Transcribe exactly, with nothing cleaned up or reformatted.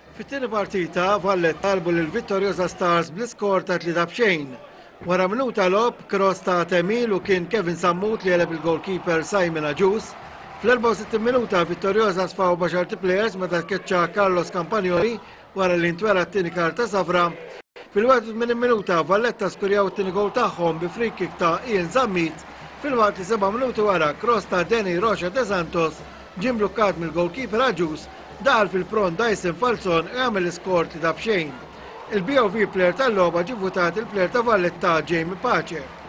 Fit-tieni partita, Valletta talbu lil Vittoriosa Stars bl-iskor ta' tlieta b'xejn. Wara minuta lob, cross ta' Temil u kien Kevin Sammut li jeleb il-goalkeeper Simon Aġus. Fl-erba' u sittin minuta Vittoriosa sfaw baxarti players meta tkeċċa Carlos Campagnoli wara li ntwera t-tieni karta safra. Fil-waqt minn minuta Valletta skurjaw it-tieni gol tagħhom bi free kick ta' Ian Zammit. Fil-waqt li seba' minuti wara cross ta' Denny Rocha de Santos ġie mblukkat mill-goalkeeper Aġus daħal fil-pron Dyson Falzon għamel l-iskor tlieta b'xejn. Il-B O V player tal-logħba ġie vvutat il-player ta' Valletta Jamie Pace.